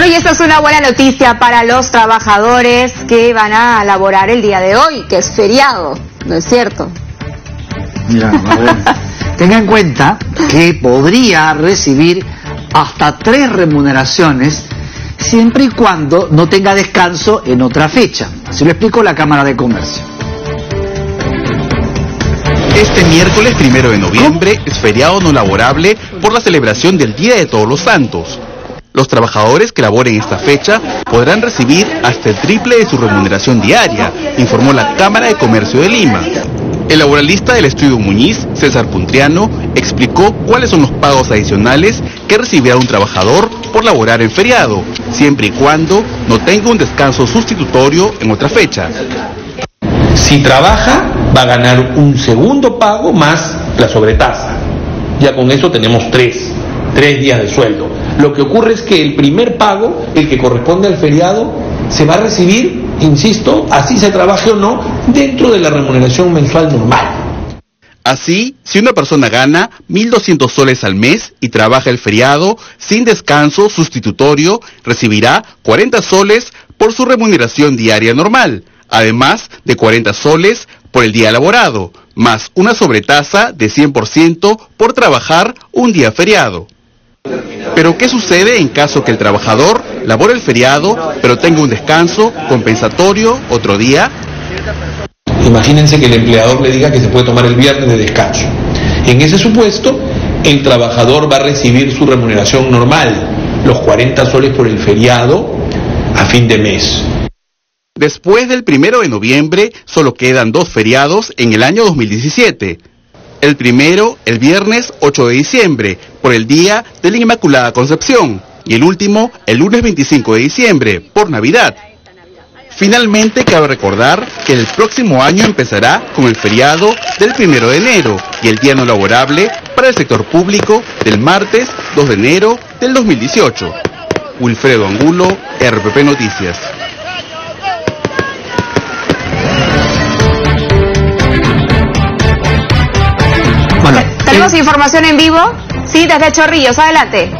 y esta es una buena noticia para los trabajadores que van a laborar el día de hoy, que es feriado, ¿no es cierto? Ya, a ver. Tenga en cuenta que podría recibir hasta 3 remuneraciones siempre y cuando no tenga descanso en otra fecha. Así lo explicó la Cámara de Comercio. Este miércoles 1 de noviembre es feriado no laborable por la celebración del Día de Todos los Santos. Los trabajadores que laboren esta fecha podrán recibir hasta el triple de su remuneración diaria, informó la Cámara de Comercio de Lima. El laboralista del Estudio Muñiz, César Puntriano, explicó cuáles son los pagos adicionales que recibirá un trabajador por laborar en feriado, siempre y cuando no tenga un descanso sustitutorio en otra fecha. Si trabaja, va a ganar un segundo pago más la sobretasa. Ya con eso tenemos 3 días de sueldo. Lo que ocurre es que el primer pago, el que corresponde al feriado, se va a recibir, insisto, así se trabaje o no, dentro de la remuneración mensual normal. Así, si una persona gana 1.200 soles al mes y trabaja el feriado sin descanso sustitutorio, recibirá 40 soles por su remuneración diaria normal, además de 40 soles por el día laborado, más una sobretasa de 100% por trabajar un día feriado. Pero ¿qué sucede en caso que el trabajador labore el feriado, pero tenga un descanso compensatorio otro día? Imagínense que el empleador le diga que se puede tomar el viernes de descanso. En ese supuesto, el trabajador va a recibir su remuneración normal, los 40 soles por el feriado a fin de mes. Después del 1 de noviembre, solo quedan 2 feriados en el año 2017. El primero, el viernes 8 de diciembre, por el Día de la Inmaculada Concepción, y el último, el lunes 25 de diciembre, por Navidad. Finalmente, cabe recordar que el próximo año empezará con el feriado del 1 de enero y el día no laborable para el sector público del martes 2 de enero del 2018. Wilfredo Angulo, RPP Noticias. Bueno, tenemos información en vivo, sí, desde Chorrillos, adelante.